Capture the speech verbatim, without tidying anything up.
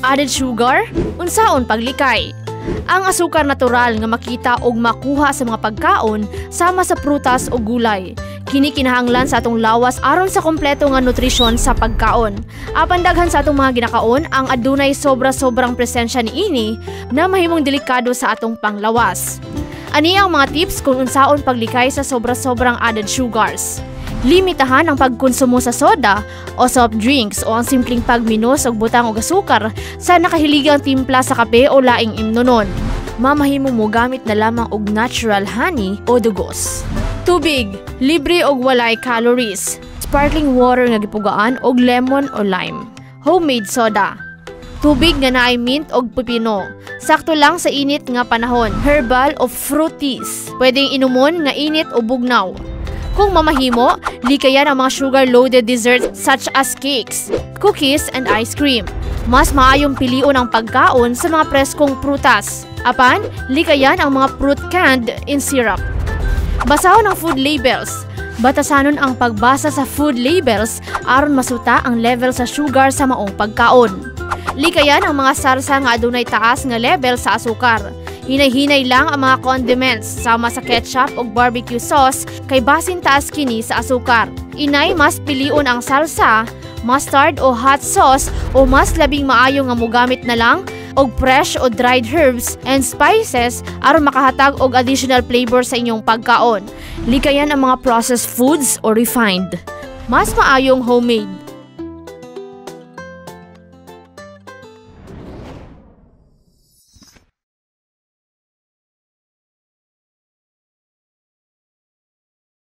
added sugar? Unsaon paglikay? Ang asukar natural nga makita og makuha sa mga pagkaon sama sa prutas o gulay. Kini kinahanglan sa atong lawas aron sa kompleto nga nutrisyon sa pagkaon. Apan daghan sa atong mga ginakaon ang adunay sobra-sobrang presensya niini na mahimong delikado sa atong panglawas. Ani ang mga tips kung unsaon paglikay sa sobra-sobrang added sugars. Limitahan ang pagkonsumo sa soda o soft drinks o ang simpleng pagminos og butang og asukar sa nakahiligang timpla sa kape o laing imnonon. Mamahimo mo gamit na lamang og natural honey o dugos. Tubig, libre og walay calories. Sparkling water nga gipugaan og lemon o lime. Homemade soda. Tubig nga naay mint og pipino. Sakto lang sa init nga panahon. Herbal o fruit teas. Pwedeng inumon nga init o bugnaw. Kung mamahimo, likayan ang mga sugar-loaded desserts such as cakes, cookies, and ice cream. Mas maayong piliun ang pagkaon sa mga preskong prutas. Apan, likayan ang mga fruit canned in syrup. Basahon ang food labels. Batasanon ang pagbasa sa food labels aron masuta ang level sa sugar sa maong pagkaon. Likayan ang mga sarsa nga adunay taas nga level sa asukar. Hinay-hinay lang ang mga condiments sama sa ketchup o barbecue sauce kay basin taas kini sa asukar. Inay mas piliun ang salsa, mustard o hot sauce o mas labing maayo nga mogamit na lang og fresh o dried herbs and spices aron makahatag og additional flavor sa inyong pagkaon. Likayan ang mga processed foods o refined. Mas maayong homemade.